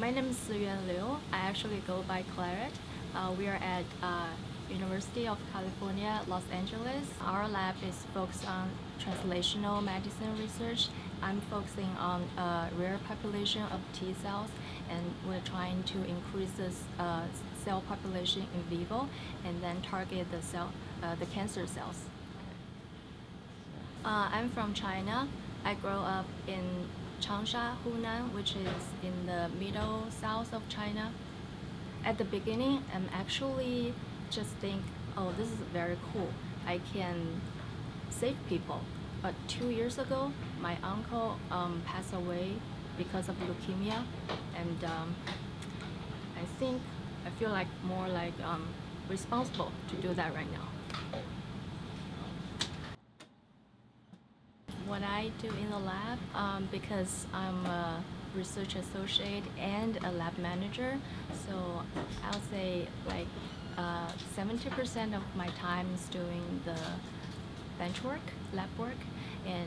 My name is Siyuan. I actually go by Claret. We are at University of California, Los Angeles. Our lab is focused on translational medicine research. I'm focusing on rare population of T cells, and we're trying to increase this cell population in vivo, and then target the cancer cells. I'm from China. I grew up in Changsha, Hunan, which is in the middle south of China. At the beginning, I'm actually just think, oh, this is very cool. I can save people. But 2 years ago, my uncle passed away because of leukemia, and I feel like more like responsible to do that right now. What I do in the lab, because I'm a research associate and a lab manager, so I'll say like 70% of my time is doing the bench work, lab work, and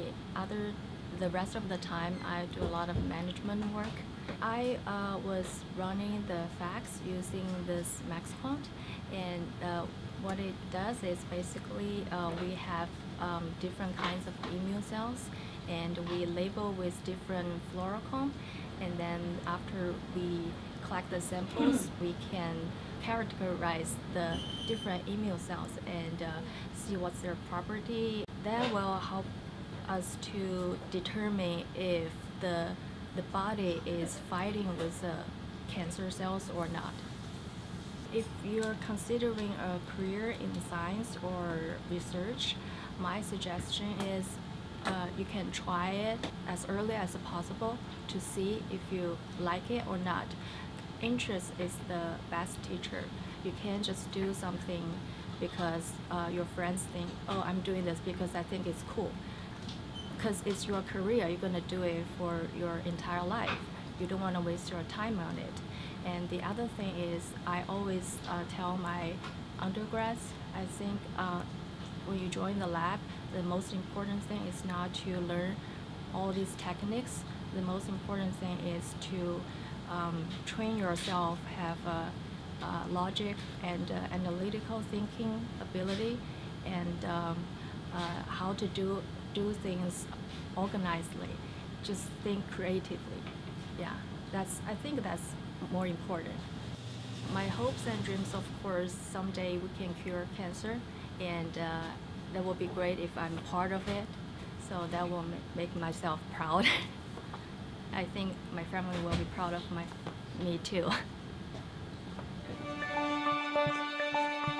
the rest of the time I do a lot of management work. I was running the fax using this MaxQuant, and what it does is basically we have different kinds of immune cells, and we label with different fluorochrome, and then after we collect the samples, we can characterize the different immune cells and see what's their property. That will help us to determine if the body is fighting with the cancer cells or not. If you're considering a career in science or research, my suggestion is you can try it as early as possible to see if you like it or not. Interest is the best teacher. You can't just do something because your friends think, oh, I'm doing this because I think it's cool. Because it's your career, you're going to do it for your entire life. You don't want to waste your time on it. And the other thing is, I always tell my undergrads, I think when you join the lab, the most important thing is not to learn all these techniques. The most important thing is to train yourself, have a logic and analytical thinking ability, and how to do things organizedly. Just think creatively. Yeah, I think that's more important. My hopes and dreams, of course, someday we can cure cancer, and that will be great if I'm part of it. So that will make myself proud. I think my family will be proud of me too.